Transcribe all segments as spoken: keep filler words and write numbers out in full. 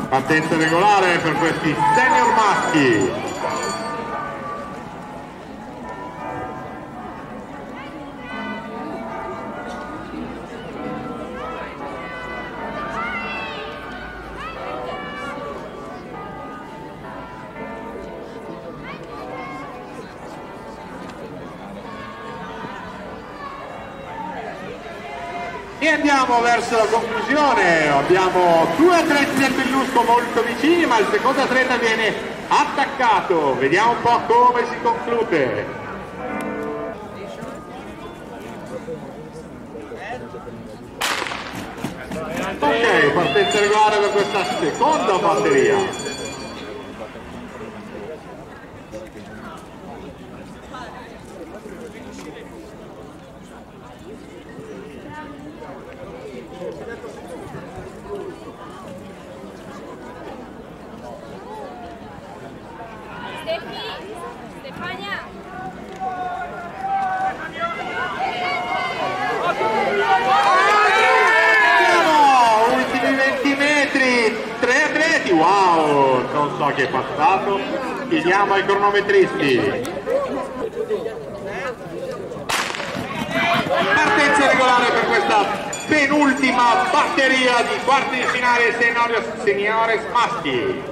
Partenza regolare per questi senior maschi. E andiamo verso la conclusione. Abbiamo due atleti del Bellusco molto vicini, ma il secondo atleta viene attaccato. Vediamo un po' come si conclude. Ok, partenza regolare per questa seconda batteria. Stefania. Ultimi venti metri, tre atleti, wow, non so chi è passato, chiediamo ai cronometristi. Partenza regolare per questa penultima batteria di quarti di finale seniores, seniores maschi.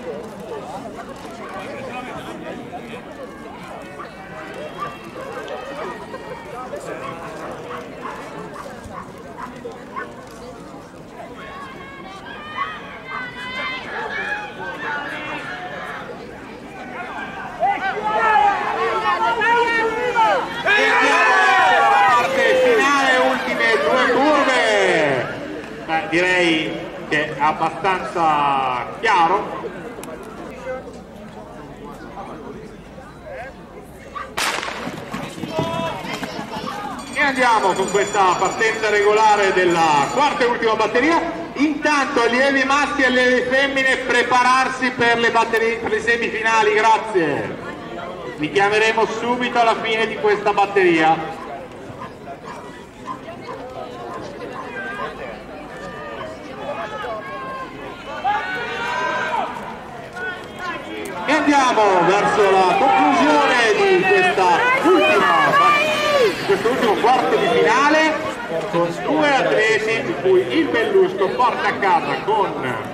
Direi che è abbastanza chiaro. E andiamo con questa partenza regolare della quarta e ultima batteria. Intanto allievi maschi e allievi femmine prepararsi per le batterie, per le semifinali, grazie. Vi chiameremo subito alla fine di questa batteria. E andiamo verso la conclusione di questa ultima, questo ultimo quarto di finale con due atleti di cui il Bellusco porta a casa con